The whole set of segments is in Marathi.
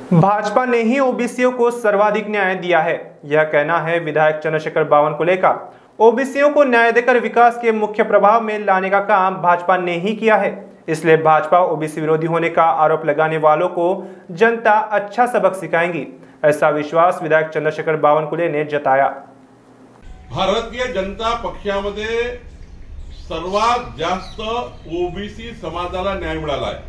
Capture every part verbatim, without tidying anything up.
भाजपा ने ही ओबीसीओं को सर्वाधिक न्याय दिया है, यह कहना है विधायक चंद्रशेखर बावनकुले का। ओबीसीओं को न्याय देकर विकास के मुख्य प्रभाव में लाने का काम भाजपा ने ही किया है, इसलिए भाजपा ओबीसी विरोधी होने का आरोप लगाने वालों को जनता अच्छा सबक सिखाएंगी, ऐसा विश्वास विधायक चंद्रशेखर बावनकुले ने जताया। भारतीय जनता पक्षामध्ये सर्वात जास्त ओबीसी समाजाला न्याय मिळाला आहे।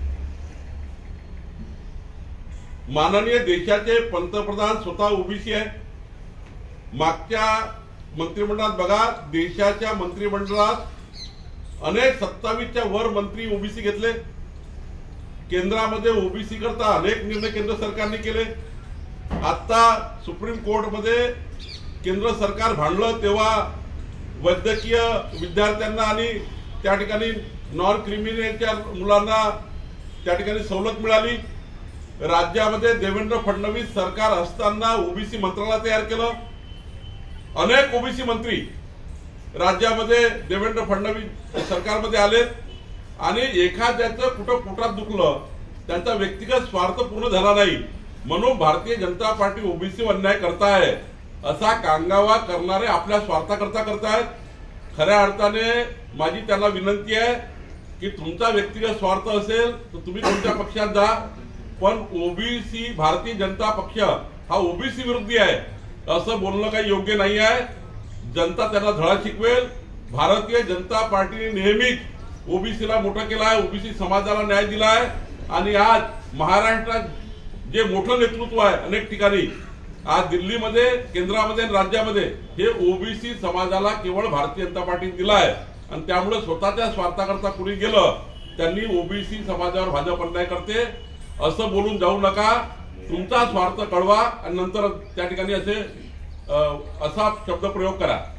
माननीय देशाचे पंतप्रधान स्वतः ओबीसी आहे। मागच्या मंत्रिमंडळात बघा, देशाच्या मंत्रिमंडळात अनेक सत्तावीसच्या वर मंत्री ओबीसी घेतले। केंद्रामध्ये ओबीसी करता अनेक निर्णय केंद्र सरकारने केले। आता सुप्रीम कोर्ट मध्ये केंद्र सरकार भांडलं तेव्हा वैद्यकीय विद्यार्थ्यांना आणि त्या ठिकाणी नॉन क्रिमिनलच्या मुलांना त्या ठिकाणी सवलत मिळाली। राज्यामध्ये देवेंद्र फडणवीस सरकार असताना ओबीसी मंत्रालय तयार केलं। अनेक ओबीसी मंत्री राज्यामध्ये देवेंद्र फडणवीस सरकारमध्ये आलेत आणि एखाद्याचं कुठं पोटात दुखलं त्यांचा व्यक्तिगत स्वार्थ पूर्ण झाला नाही म्हणून भारतीय जनता पार्टी ओबीसी अन्याय करताय असा कांगावा करणारे आपल्या स्वार्थाकरता करतायत। खऱ्या अर्थाने माझी त्यांना विनंती आहे की तुमचा व्यक्तिगत स्वार्थ असेल तर तुम्ही तुमच्या पक्षात जा, पण ओबीसी भारतीय जनता पक्ष हा ओबीसी विरोधी आहे असं बोलणं काही योग्य नाही आहे। जनता त्यांना धडा शिकवेल। भारतीय जनता पार्टीने नेहमीच ओबीसीला मोठं केलं आहे, ओबीसी समाजाला न्याय दिला आहे आणि आज महाराष्ट्रात जे मोठं नेतृत्व आहे अनेक ठिकाणी, आज दिल्लीमध्ये, केंद्रामध्ये, राज्यामध्ये हे ओबीसी समाजाला केवळ भारतीय जनता पार्टीने दिला आहे आणि त्यामुळे स्वतःच्या स्वार्थाकरता कुणी गेलं त्यांनी ओबीसी समाजावर भाजप अन्याय करते असं बोलून जाऊ नका। तुमचा स्वार्थ कळवा आणि नंतर त्या ठिकाणी असे असा शब्द प्रयोग करा।